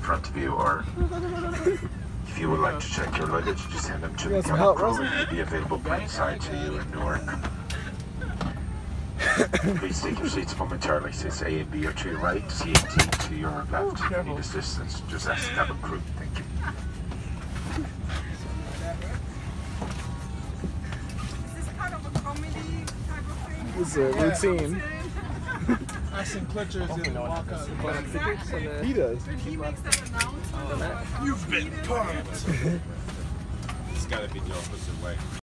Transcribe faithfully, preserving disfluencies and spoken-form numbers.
front of you, or if you would like to check your luggage, just hand them to the cabin help, crew Rosie? and they'll be available ringside to you in Newark. Please take your seats momentarily. Seats A and B are to your right, C and D to your left. If you need assistance, just ask the cabin crew. Thank you. Is this part of a comedy type of thing? It's a routine. I seen pictures in the walk out the bottom tickets and then He does. When he makes that announcement, you've been pumped. It's gotta be the opposite way.